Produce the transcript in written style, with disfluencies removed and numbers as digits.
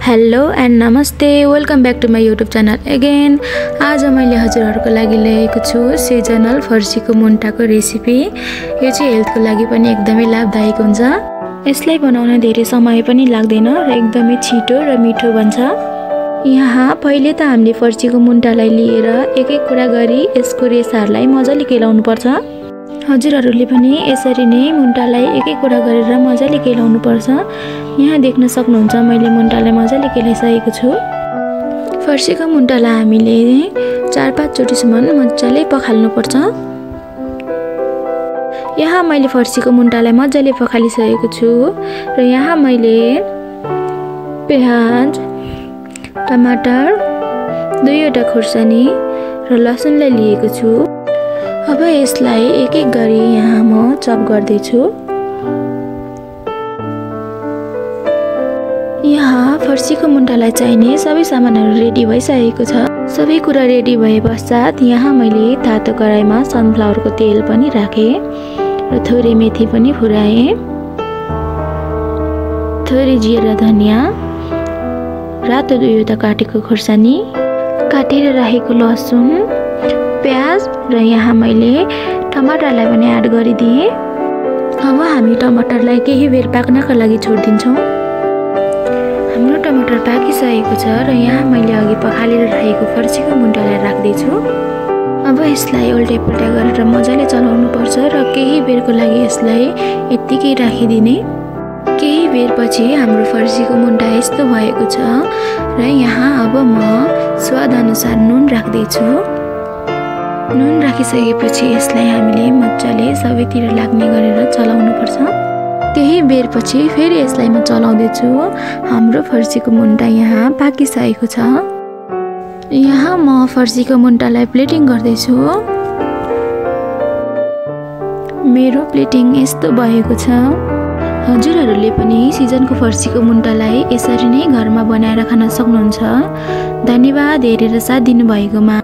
Hello and नमस्ते, welcome back to my YouTube channel again. आज मैले हजुरहरूको लागि ल्याएको छु सिजनल फर्सीको मुन्टाको रेसिपी। यो चाहिँ हेल्थको लागि पनि एकदमै लाभदायक हुन्छ। यसलाई बनाउन धेरै समय पनि लाग्दैन र एकदमै छिटो र मिठो बन्छ। यहाँ पहिले त हामीले फर्सीको मुन्टालाई लिएर एक एक कुरा गरी यसको रेसाहरूलाई मजाले केलाउनु पर्छ। हजुरहरूले पनि यसरी नै मुन्टालाई एक एक कुरा गरेर मजाले केलाउनु पर्छ। यहाँ देख्न सक्नुहुन्छ मैले मुन्टालाई मजाले केलाइसकेको छु। फर्सीको मुन्टालाई हामीले 4-5 चोटिसम्म मजाले पखाल्नु पर्छ। यहाँ मैले फर्सीको मुन्टालाई मजाले पखालिसकेको छु र यहाँ मैले प्याज, टमाटर, 2वटा खुर्सानी र लसुनलाई लिएको छु। अब यसलाई एक एक गरी यहाँ म चप गर्दैछु। यहाँ फर्सीको मुन्टालाई चाहिने सबै सामानहरू रेडी भइसकेको छ। सबै कुरा रेडी भए पश्चात यहाँ मैले तातो कराईमा सनफ्लावरको तेल पनि राखेँ र थोरै मेथी पनि फुराएँ, थोरै जिरा धनियाँ, रातो 2वटा काटेको खुर्सानी, काटेर राखेको लसुन, प्याज र यहाँ मैले टमाटरलाई पनि एड गरिदिएँ। अब हामी टमाटरलाई केही बेर पाक्नका लागि छोडिदिन्छौँ। हाम्रो टमाटर पाकिसकेको छ र यहाँ मैले अघि पखालेर राखेको फर्सीको मुन्टालाई राख्दैछु। अब यसलाई उल्टै-पुल्टा गरेर मजाले चलाउनु पर्छ र केही बेरको लागि यसलाई यत्तिकै राखिदिने। केही बेरपछि हाम्रो फर्सीको मुन्टा यस्तो भएको छ र यहाँ अब म स्वादअनुसार नुन राख्दैछु। नुन राखिसकेपछि यसलाई हामीले मजाले सबैतिर लाग्ने गरेर चलाउनु पर्छ। केही बेरपछि फेरि यसलाई म चलाउँदैछु। हाम्रो फर्सीको मुन्टा यहाँ पाकिसकेको छ। यहाँ म फर्सीको मुन्टालाई प्लेटिङ गर्दैछु। मेरो प्लेटिङ यस्तो भएको छ। हजुरहरूले पनि सिजनको फर्सीको मुन्टालाई यसरी नै घरमा बनाएर खान सक्नुहुन्छ। धन्यवाद हेरेर साथ दिनुभएकोमा।